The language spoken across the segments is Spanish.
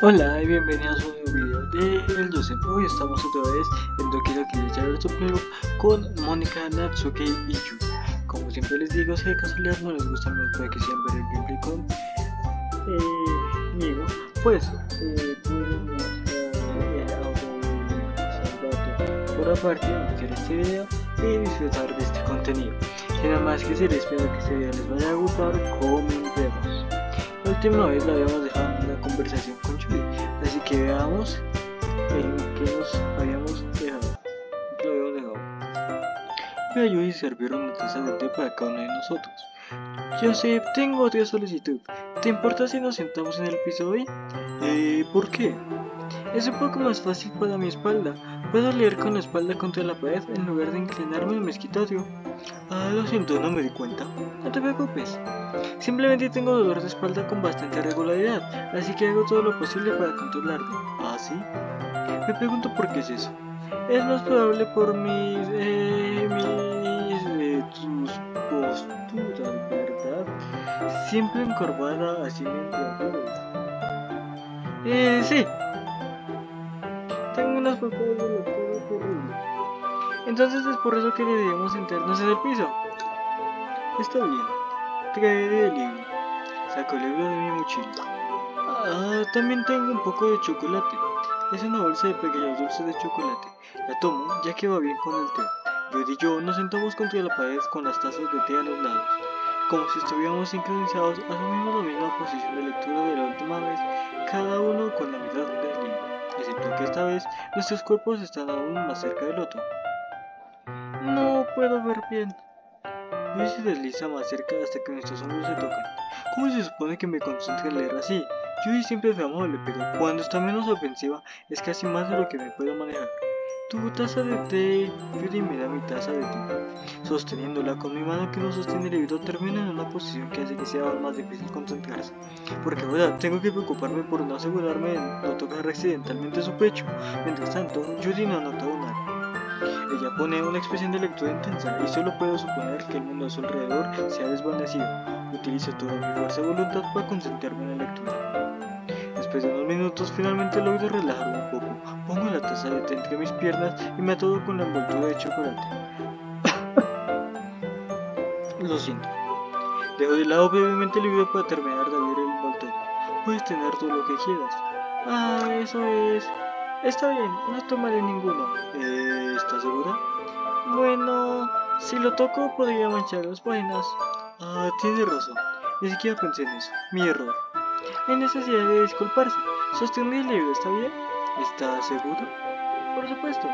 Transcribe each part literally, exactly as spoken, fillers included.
Hola y bienvenidos a un nuevo video de El Joseph. Hoy estamos otra vez en Doki Doki Literature Club con Mónica, Natsuki y Yu. Como siempre les digo, si de casualidad no les gusta más para que quisieran ver el gameplay con eh, Nigo, pues eh, pueden buscar por aparte iniciar este video y disfrutar de este contenido. Sin nada más que decir, espero que este video les vaya a gustar. Comencemos. La última vez la habíamos dejado en una conversación con Judy, así que veamos en qué nos habíamos dejado. ¿Qué lo habíamos dejado? Ve a Judy servir una taza de té para cada uno de nosotros. Joseph, tengo otra solicitud. ¿Te importa si nos sentamos en el piso hoy? Eh, ¿por qué? Es un poco más fácil para mi espalda. Puedo leer con la espalda contra la pared en lugar de inclinarme en el escritorio. Ah, lo siento, no me di cuenta. No te preocupes. Simplemente tengo dolor de espalda con bastante regularidad, así que hago todo lo posible para controlarlo. ¿Ah, sí? Me pregunto por qué es eso. Es más probable por mis... eh... mis... eh... tus posturas, ¿verdad? Siempre encorvada así mientras dudas. Eh, sí. Tengo unas papadas de la cara terrible. Entonces es por eso que deberíamos sentarnos en el piso. Está bien. Traeré el libro. Saco el libro de mi mochila. Ah, también tengo un poco de chocolate. Es una bolsa de pequeños dulces de chocolate. La tomo ya que va bien con el té. Judy y yo nos sentamos contra la pared con las tazas de té a los lados. Como si estuviéramos sincronizados, asumimos la misma posición de lectura de la última vez, cada uno con la mitad del libro, excepto que esta vez nuestros cuerpos están aún más cerca del otro. No puedo ver bien. Judy se desliza más cerca hasta que nuestros hombros se tocan. ¿Cómo se supone que me concentre en leer así? Judy siempre fue amable, pero cuando está menos ofensiva es casi más de lo que me puedo manejar. Tu taza de té. Judy me da mi taza de té. Sosteniéndola con mi mano que no sostiene el libro, termina en una posición que hace que sea aún más difícil concentrarse. Porque ahora tengo que preocuparme por no asegurarme de no tocar accidentalmente su pecho. Mientras tanto, Judy no ha notado nada. Ella pone una expresión de lectura intensa y solo puedo suponer que el mundo a su alrededor se ha desvanecido. Utilizo toda mi fuerza de voluntad para concentrarme en la lectura. Después de unos minutos finalmente logro relajarme un poco. Pongo la taza de té entre mis piernas y me atoro con la envoltura de chocolate. Lo siento. Dejo de lado brevemente el libro para terminar de abrir el envoltorio. Puedes tener todo lo que quieras. Ah, eso es... Está bien, no tomaré ninguno. Eh, ¿estás segura? Bueno, si lo toco podría manchar las páginas. Ah, tiene razón. Ni siquiera pensé en eso. Mi error. Hay necesidad de disculparse. Sostén el libro, ¿está bien? ¿Estás seguro? Por supuesto.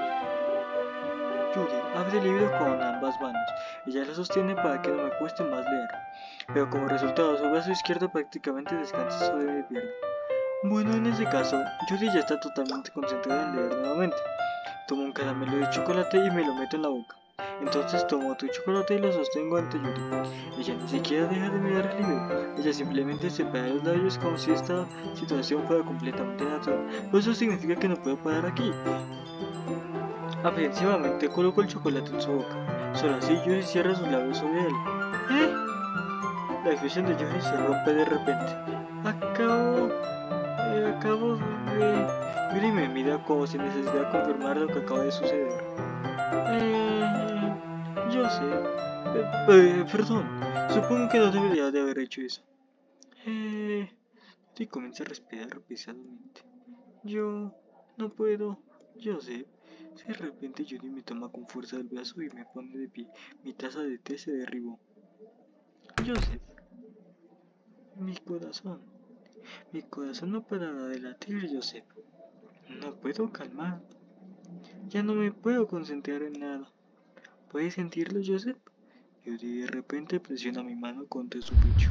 Judy abre el libro con ambas manos. Ella lo sostiene para que no me cueste más leer. Pero como resultado, su brazo izquierdo prácticamente descansa sobre mi pierna. Bueno, en ese caso, Judy ya está totalmente concentrada en leer nuevamente. Tomo un caramelo de chocolate y me lo meto en la boca. Entonces tomo otro chocolate y lo sostengo ante Judy. Ella ni siquiera deja de mirar el libro. Ella simplemente separa los labios como si esta situación fuera completamente natural. Pero eso significa que no puedo parar aquí. Aprensivamente coloco el chocolate en su boca. Solo así Judy cierra sus labios sobre él. ¿Eh? La expresión de Judy se rompe de repente. Acabo... Eh, acabo de... Judy me mira como si necesitara confirmar lo que acaba de suceder. Eh... Yo sé... Eh, eh, perdón, supongo que no debería de haber hecho eso. Eh... Y comienza a respirar pesadamente. Yo... no puedo... Yo sé... De repente Judy me toma con fuerza del brazo y me pone de pie. Mi taza de té se derribó. Joseph. Mi corazón. Mi corazón no parará de latir, Joseph. No puedo calmar. Ya no me puedo concentrar en nada. ¿Puedes sentirlo, Joseph? Judy de repente presiona mi mano contra su pecho.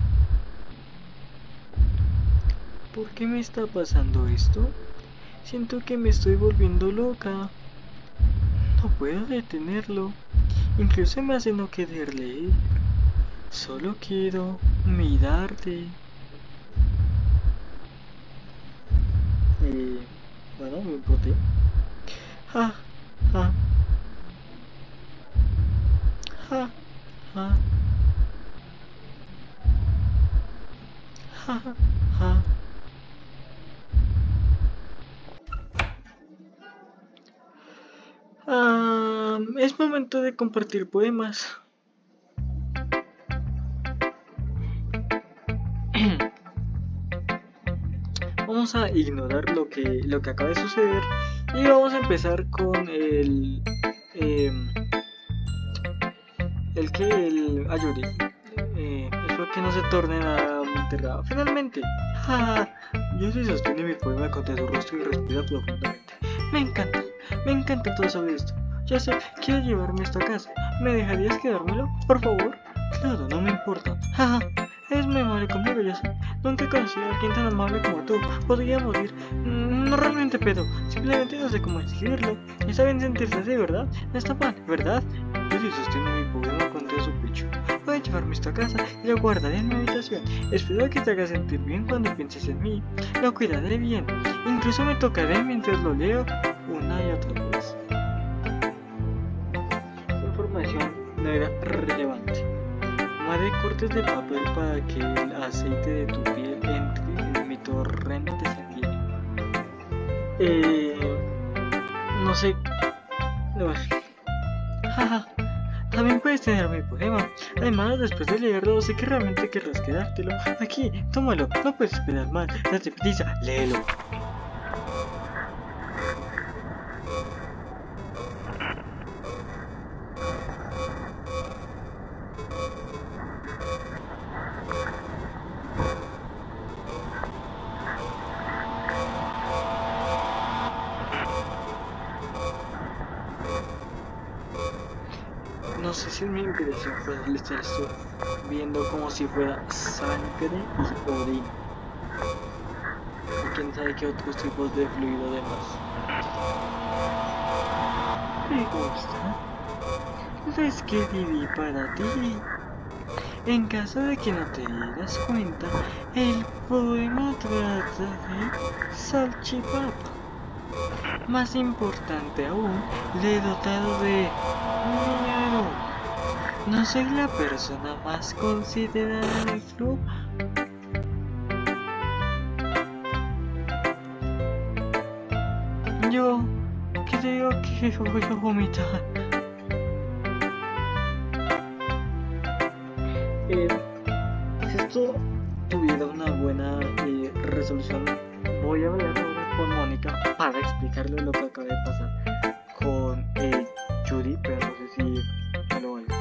¿Por qué me está pasando esto? Siento que me estoy volviendo loca. No puedo detenerlo. Incluso me hace no querer leer. Solo quiero mirarte. Eh, bueno, me importé. Ja, ja. Ja, ja. Ja, ja. momento de compartir poemas. Vamos a ignorar lo que, lo que acaba de suceder y vamos a empezar con el... Eh, el que el Ayuri. Eh, espero que no se torne nada enterrado. Finalmente, jaja, Yuri sostiene mi poema contra su rostro y respira profundamente. Me encanta, me encanta todo sobre esto. Ya sé, quiero llevarme esto a casa. ¿Me dejarías quedármelo, por favor? Claro, no me importa. Jaja, eres muy amable conmigo, ya sé. Nunca he conocido a alguien tan amable como tú. Podría morir. No realmente, pero simplemente no sé cómo describirlo. Está bien sentirse así, ¿verdad? No está mal, ¿verdad? Yuri sostiene mi poema contra su pecho. Voy a llevarme esto a casa y lo guardaré en mi habitación. Espero que te haga sentir bien cuando pienses en mí. Lo cuidaré bien. Incluso me tocaré mientras lo leo una y otra vez. Esta información no era relevante. Haré cortes de papel para que el aceite de tu piel entre en mi torrente sanguíneo. Eh... No sé... Jaja. También puedes tener mi poema. Además, después de leerlo, sé que realmente querrás quedártelo. Aquí, tómalo. No puedes esperar más. Date prisa, léelo. No sé si es mi impresión, pero le estoy viendo como si fuera sangre y orina. O quién sabe qué otros tipos de fluido demás. Me gusta. ¿Sabes qué viví para ti? En caso de que no te dieras cuenta, el poema trata de salchipapa. Más importante aún, le he dotado de miedo. No soy la persona más considerada del club. Yo creo que voy a vomitar. Eh, si esto tuviera una buena eh, resolución, voy a hablar ahora con Mónica para explicarle lo que acaba de pasar con eh, Yuri, pero no sé si me lo valga.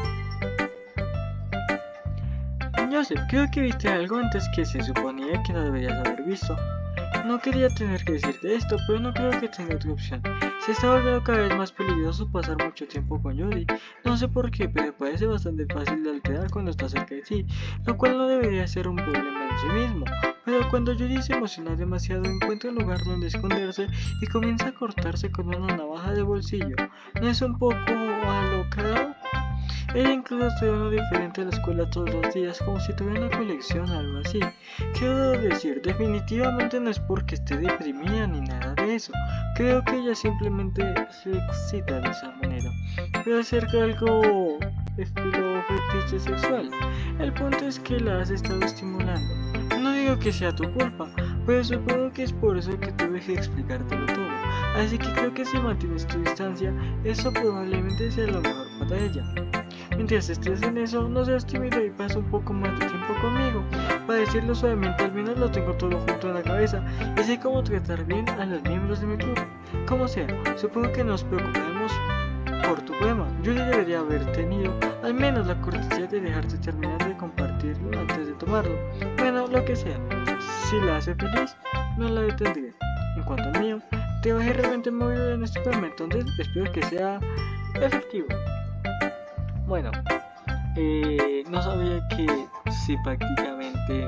Joseph, creo que viste algo antes que se suponía que no deberías haber visto. No quería tener que decirte esto, pero no creo que tenga otra opción. Se está volviendo cada vez más peligroso pasar mucho tiempo con Yuri. No sé por qué, pero parece bastante fácil de alterar cuando está cerca de ti, lo cual no debería ser un problema en sí mismo. Pero cuando Yuri se emociona demasiado, encuentra un lugar donde esconderse y comienza a cortarse con una navaja de bolsillo. ¿No es un poco alocado? Ella incluso estudia uno diferente a la escuela todos los días, como si tuviera una colección o algo así. Quiero decir, definitivamente no es porque esté deprimida ni nada de eso. Creo que ella simplemente se excita de esa manera. Puede ser que algo estilo fetiche sexual. El punto es que la has estado estimulando. No digo que sea tu culpa, pero supongo que es por eso que tuve que explicártelo todo. Así que creo que si mantienes tu distancia, eso probablemente sea lo mejor para ella. Mientras estés en eso, no seas tímido y pasa un poco más de tiempo conmigo. Para decirlo suavemente, al menos lo tengo todo junto en la cabeza y sé cómo tratar bien a los miembros de mi club. Como sea, supongo que nos preocuparemos por tu poema. Yo ya debería haber tenido al menos la cortesía de dejarte terminar de compartirlo antes de tomarlo. Bueno, lo que sea. Si la hace feliz, no la detendré. En cuanto al mío, te bajé realmente movido en este poema, entonces espero que sea efectivo. Bueno, eh, no sabía que si prácticamente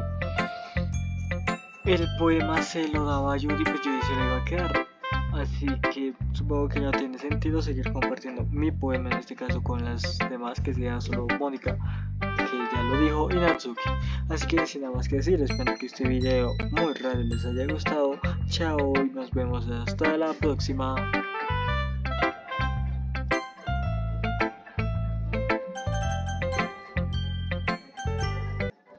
el poema se lo daba a Yuri, pues Yuri se lo iba a quedar. Así que supongo que no tiene sentido seguir compartiendo mi poema, en este caso con las demás, que sea solo Mónica, que ya lo dijo, y Natsuki. Así que sin nada más que decir, espero que este video muy raro les haya gustado. Chao y nos vemos hasta la próxima.